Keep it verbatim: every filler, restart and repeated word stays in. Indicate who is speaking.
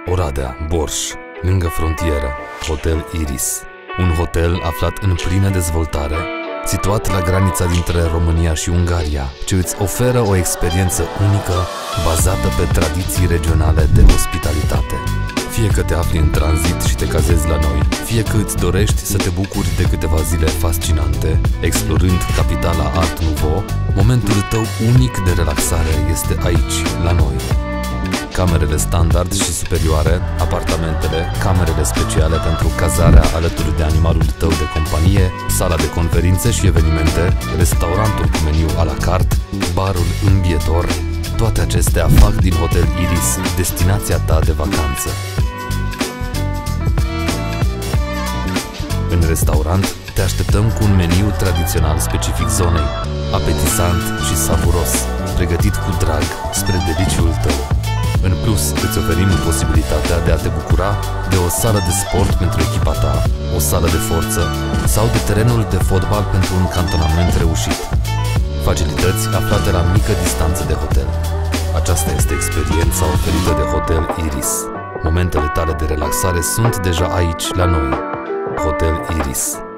Speaker 1: Oradea, Borș, lângă frontieră, Hotel Iris. Un hotel aflat în plină dezvoltare, situat la granița dintre România și Ungaria, ce îți oferă o experiență unică, bazată pe tradiții regionale de ospitalitate. Fie că te afli în tranzit și te cazezi la noi, fie că îți dorești să te bucuri de câteva zile fascinante, explorând capitala Art Nouveau, momentul tău unic de relaxare este aici, la noi. Camerele standard și superioare, apartamentele, camerele speciale pentru cazarea alături de animalul tău de companie, sala de conferințe și evenimente, restaurantul cu meniu à la carte, barul îmbietor, toate acestea fac din Hotel Iris destinația ta de vacanță. În restaurant te așteptăm cu un meniu tradițional specific zonei, apetisant și savuros, pregătit cu drag spre deliciul tău. În plus, îți oferim posibilitatea de a te bucura de o sală de sport pentru echipa ta, o sală de forță sau de terenul de fotbal pentru un cantonament reușit. Facilități aflate la mică distanță de hotel. Aceasta este experiența oferită de Hotel Iris. Momentele tale de relaxare sunt deja aici, la noi. Hotel Iris.